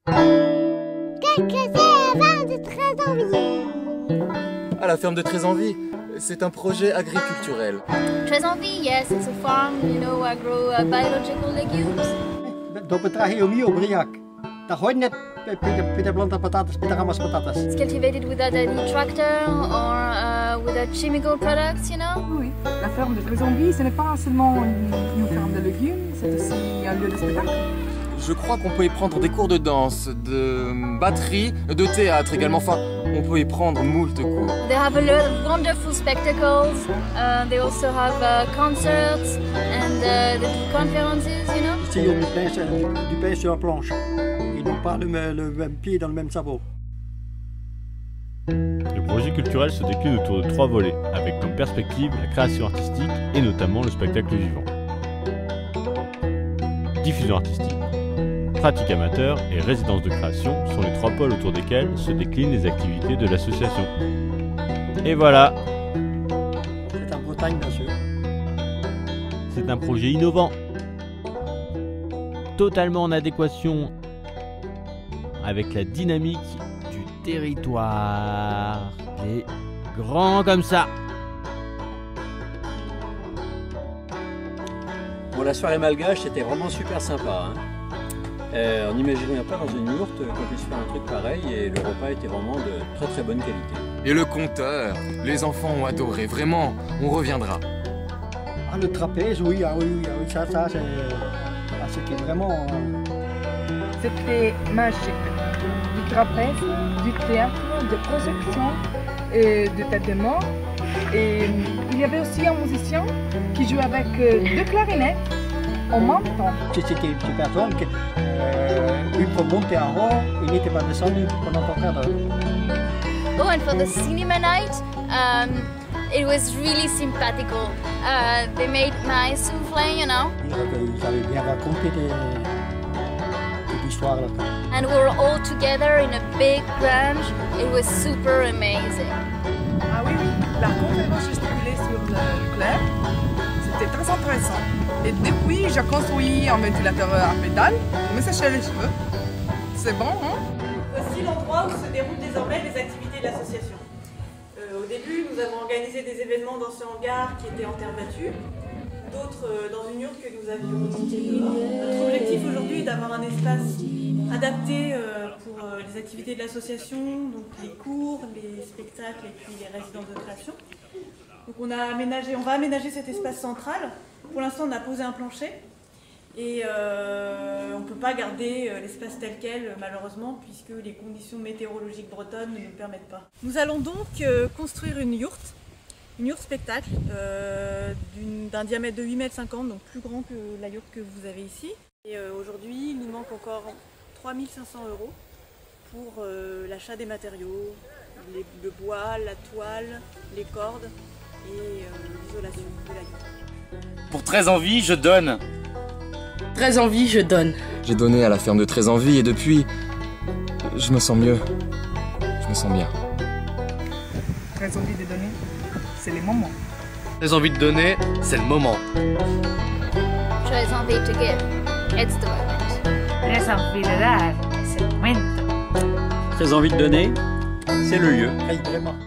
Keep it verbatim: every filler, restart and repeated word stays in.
Qu'est-ce que c'est la ferme de Trésenvie? Ah, la ferme de Trésenvie, c'est un projet agriculturel. Trésenvie, yes, it's a farm, you know, I grow uh, biological legumes. Do betragio mio briac. Daar hoort net Peter planta patatas, Peter ramas patatas. It's cultivated without any tractor or uh, without chemical products, you know. Oui, la ferme de Trésenvie, ce n'est pas seulement une, une ferme de légumes, c'est aussi un lieu de spectacle. Je crois qu'on peut y prendre des cours de danse, de batterie, de théâtre également. Enfin, on peut y prendre moult cours. They have a lot of wonderful spectacles. Uh, they also have uh, concerts and uh, they do conferences, you know. Ici, on met du pain sur la planche. Ils n'ont pas le, le même pied dans le même sabot. Le projet culturel se décline autour de trois volets, avec comme perspective la création artistique et notamment le spectacle vivant. Diffusion artistique, pratique amateur et résidence de création sont les trois pôles autour desquels se déclinent les activités de l'association. Et voilà! C'est en Bretagne, bien sûr. C'est un projet innovant, totalement en adéquation avec la dynamique du territoire. Et grand comme ça! Bon, la soirée malgache, c'était vraiment super sympa. Hein. Euh, on n'imaginait pas dans une yourte qu'on puisse faire un truc pareil et le repas était vraiment de très très bonne qualité. Et le compteur, les enfants ont adoré, vraiment, on reviendra. Ah, le trapèze, oui, ah oui, oui, ça, ça c'est ah, c'était vraiment... Euh... C'était magique. Du trapèze, du théâtre, de projection, et de tête de mort. Et il y avait aussi un musicien qui jouait avec deux clarinettes en même temps. C'était une personne qui, euh, lui, pour monter en haut, il n'était pas descendu pendant ton quart d'heure. Oh, and for the cinema night, um, it was really sympathical. Uh, they made my soufflé, you know. Ils avaient bien raconté des, des histoires là. And we were all together in a big branch. It was super amazing. Ah oui, oui, la conférence gesticulée sur le nucléaire, c'était très intéressant. Et depuis, j'ai construit un ventilateur à pédales pour me sécher les cheveux. C'est bon, hein? Voici l'endroit où se déroulent désormais les activités de l'association. Euh, au début, nous avons organisé des événements dans ce hangar qui était en terre battue, d'autres euh, dans une yourte que nous avions montée dehors. Notre objectif aujourd'hui est d'avoir un espace adapté euh, pour euh, les activités de l'association, donc les cours, les spectacles et puis les résidences de création. Donc on, a aménagé, on va aménager cet espace central. Pour l'instant, on a posé un plancher et euh, on ne peut pas garder euh, l'espace tel quel, malheureusement, puisque les conditions météorologiques bretonnes ne nous le permettent pas. Nous allons donc euh, construire une yourte, une yourte spectacle euh, d'un diamètre de huit mètres cinquante, donc plus grand que la yourte que vous avez ici. Et euh, aujourd'hui, il nous manque encore trois mille cinq cents euros pour euh, l'achat des matériaux, les, le bois, la toile, les cordes et euh, l'isolation de la yourte. Pour Trésenvie, je donne. Trésenvie, je donne. J'ai donné à la ferme de Trésenvie et depuis, je me sens mieux. Je me sens bien. Trésenvie de donner, c'est les moments. Trésenvie de donner, c'est le moment. Trésenvie to give, it's the moment. Trésenvie de dar, c'est le momento. Très envie de donner, c'est le lieu. Hey, vraiment.